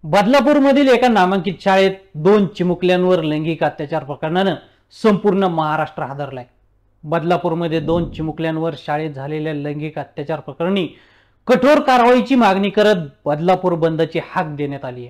बदलापूरमधील एका नामांकित शाळेत 2 चिमुकल्यांवर लैंगिक अत्याचार प्रकरणानं संपूर्ण महाराष्ट्र हादरलाय। बदलापूरमध्ये 2 चिमुकल्यांवर शाळेत झालेल्या लैंगिक अत्याचार प्रकरणी कठोर कारवाईची मागणी करत बदलापूर बंदची हाक देण्यात आली आहे।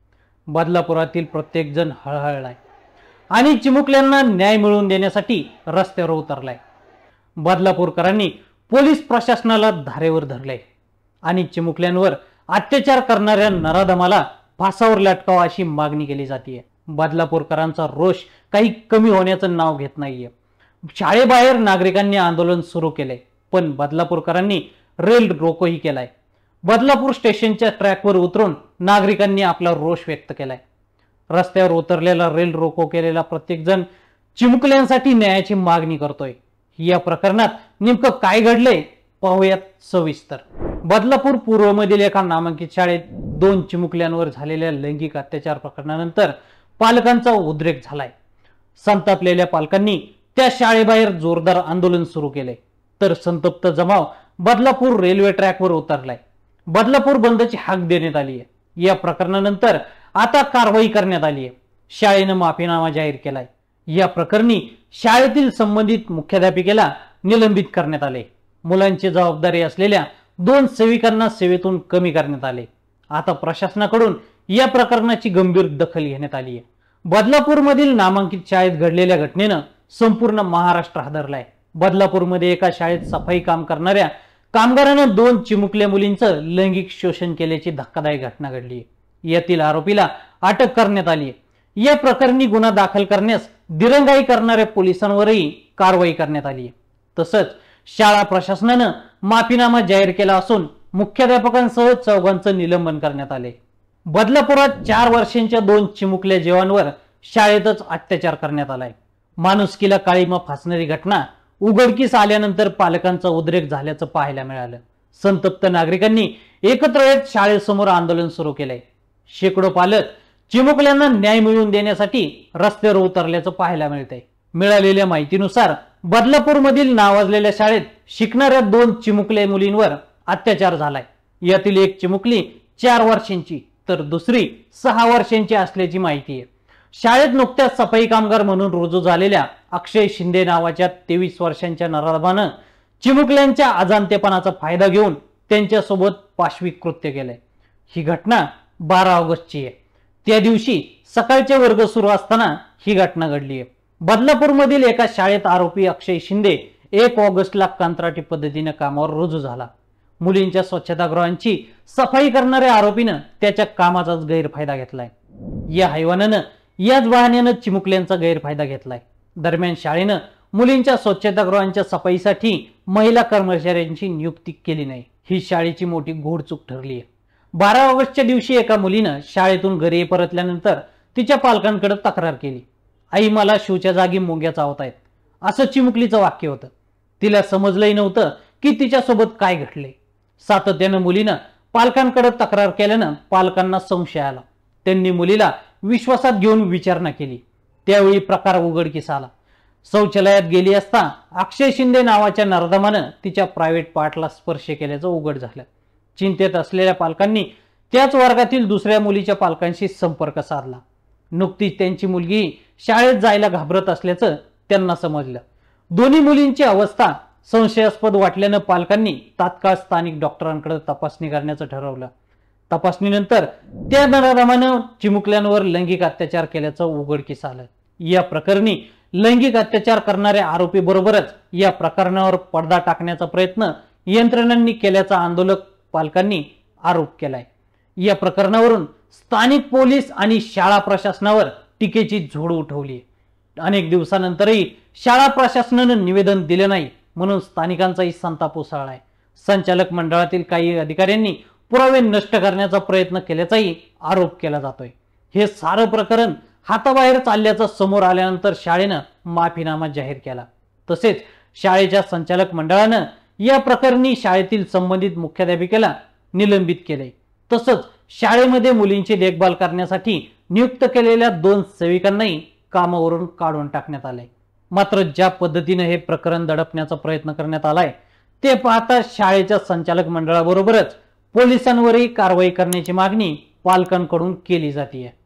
बदलापुरातील प्रत्येक जण हळहळलाय आणि चिमुकल्यांना न्याय मिळवून देण्यासाठी रस्त्यावर उतरलाय। बदलापूरकरांनी पोलीस प्रशासनाला धारेवर धरले आणि चिमुकल्यांवर अत्याचार करणाऱ्या नराधमाला फासावर लटकावा अशी मागणी केली जाते। बदलापूरकरांचा रोष काही कमी होण्याचं नाव घेत नाहीये। शाळेबाहेर नागरिकांनी आंदोलन सुरू केले, पण बदलापूरकरांनी रेल रोकोही केलाय। बदलापूर स्टेशनच्या ट्रॅकवर उतरून नागरिकांनी आपला रोष व्यक्त केलाय। रस्त्यावर उतरलेला रेल रोको केलेला प्रत्येक जण चिमुकल्यांसाठी न्यायाची मागणी करतोय। या प्रकरणात नेमकं काय घडलंय पाहूयात सविस्तर। बदलापूर पूर्वमधील एका नामांकित शाळेत 2 चिमुकल्यांवर झालेल्या लैंगिक अत्याचार प्रकरणानंतर पालकांचा उद्रेक झालाय। संतापलेल्या पालकांनी त्या शाळेबाहेर जोरदार आंदोलन सुरू केले, तर संतप्त जमाव बदलापूर रेल्वे ट्रॅकवर उतरलाय। बदलापूर बंदची हाक देण्यात आली आहे। या प्रकरणानंतर आता कारवाई करण्यात आली आहे। शाळेनं माफीनामा जाहीर केलाय। या प्रकरणी शाळेतील संबंधित मुख्याध्यापिकेला निलंबित करण्यात आले। मुलांची जबाबदारी असलेल्या 2 सेविकांना सेवेतून कमी करण्यात आले। आता प्रशासनाकडून या प्रकरणाची गंभीर दखल घेण्यात आली आहे। बदलापूरमधील नामांकित शाळेत घडलेल्या घटनेनं संपूर्ण महाराष्ट्र हादरलाय। बदलापूरमध्ये एका शाळेत सफाई काम करणाऱ्या कामगारानं 2 चिमुकल्या मुलींचं लैंगिक शोषण केल्याची धक्कादायक घटना घडली आहे। यातील आरोपीला अटक करण्यात आली आहे। या प्रकरणी गुन्हा दाखल करण्यास दिरंगाई करणाऱ्या पोलिसांवरही कारवाई करण्यात आली आहे। तसंच शाळा प्रशासनानं माफीनामा जाहीर केला असून मुख्याध्यापकांसह 4घांचं निलंबन करण्यात आले। बदलापुरात 4 वर्षांच्या 2 चिमुकल्या जीवांवर शाळेतच अत्याचार करण्यात आलाय। माणुसकीला काळीमा फासणारी घटना उघडकीस आल्यानंतर पालकांचा उद्रेक झाल्याचं पाहायला मिळालं। संतप्त नागरिकांनी एकत्र येत शाळेसमोर आंदोलन सुरू केलंय। शेकडो पालक चिमुकल्यांना न्याय मिळवून देण्यासाठी रस्त्यावर उतरल्याचं पाहायला मिळतंय। मिळालेल्या माहितीनुसार बदलापूरमधील नावाजलेल्या शाळेत शिकणाऱ्या 2 चिमुकल्या मुलींवर अत्याचार झालाय। यातील एक चिमुकली 4 वर्षांची तर दुसरी 6 वर्षांची असल्याची माहिती आहे। शाळेत नुकत्याच सफाई कामगार म्हणून रुजू झालेल्या अक्षय शिंदे नावाच्या 23 वर्षांच्या नराधमानं चिमुकल्यांच्या अजाणतेपणाचा फायदा घेऊन त्यांच्यासोबत पाशविक कृत्य केलंय। ही घटना 12 ऑगस्टची आहे। त्या दिवशी सकाळचे वर्ग सुरू असताना ही घटना घडली आहे। बदलापूरमधील एका शाळेत आरोपी अक्षय शिंदे 1 ऑगस्टला कंत्राटी पद्धतीने कामावर रुजू झाला। मुलींच्या स्वच्छतागृहांची सफाई करणाऱ्या आरोपीनं त्याच्या कामाचाच गैरफायदा घेतलाय। या हैवानानं याच बहाण्यानं चिमुकल्यांचा गैरफायदा घेतलाय। दरम्यान शाळेनं मुलींच्या स्वच्छतागृहांच्या सफाईसाठी महिला कर्मचाऱ्यांची नियुक्ती केली नाही। ही शाळेची मोठी घोडचूक ठरली आहे। 12 ऑगस्टच्या दिवशी एका मुलीनं शाळेतून घरी परतल्यानंतर तिच्या पालकांकडे तक्रार केली। आई, मला शिवच्या जागी मुंग्या चावतायत, असं चिमुकलीचं वाक्य होतं। तिला समजलंही नव्हतं की तिच्यासोबत काय घडले। सातत्यानं मुलीनं पालकांकडे तक्रार केल्यानं पालकांना संशय आला। त्यांनी मुलीला विश्वासात घेऊन विचारणा केली। त्यावेळी प्रकार उघडकीस आला। शौचालयात गेली असता अक्षय शिंदे नावाच्या नराधमानं तिच्या प्रायव्हेट पार्टला स्पर्श केल्याचं उघड झालं। चिंतेत असलेल्या पालकांनी त्याच वर्गातील दुसऱ्या मुलीच्या पालकांशी संपर्क साधला। नुकतीच त्यांची मुलगी शाळेत जायला घाबरत असल्याचं त्यांना समजलं। दोन्ही मुलींची अवस्था संशयास्पद वाटल्यानं पालकांनी तात्काळ स्थानिक डॉक्टरांकडे तपासणी करण्याचं ठरवलं। तपासणीनंतर त्या नराधमानं चिमुकल्यांवर लैंगिक अत्याचार केल्याचं उघडकीस आलं। या प्रकरणी लैंगिक अत्याचार करणाऱ्या आरोपी बरोबरच या प्रकरणावर पडदा टाकण्याचा प्रयत्न यंत्रणांनी केल्याचा आंदोलक पालकांनी आरोप केलाय। या प्रकरणावरून स्थानिक पोलीस आणि शाळा प्रशासनावर टीकेची झोड उठवली। अनेक दिवसानंतरही शाळा प्रशासनानं निवेदन दिले नाही, म्हणून स्थानिकांचाही संताप उसळलाय। संचालक मंडळातील काही अधिकाऱ्यांनी पुरावे नष्ट करण्याचा प्रयत्न केल्याचाही आरोप केला जातोय। हे सारं प्रकरण हाताबाहेर चालल्याचं समोर आल्यानंतर शाळेनं माफीनामा जाहीर केला। तसेच शाळेच्या संचालक मंडळानं या प्रकरणी शाळेतील संबंधित मुख्याध्यापिकेला निलंबित केले। तसंच शाळेमध्ये मुलींची देखभाल करण्यासाठी नियुक्त केलेल्या 2 सेविकांनाही कामावरून काढून टाकण्यात आले। मात्र ज्या पद्धतीने हे प्रकरण दडपण्याचा प्रयत्न करण्यात आलाय ते पाहता शाळेच्या संचालक मंडळाबरोबरच पोलिसांवरही कारवाई करण्याची मागणी पालकांकडून केली जाते.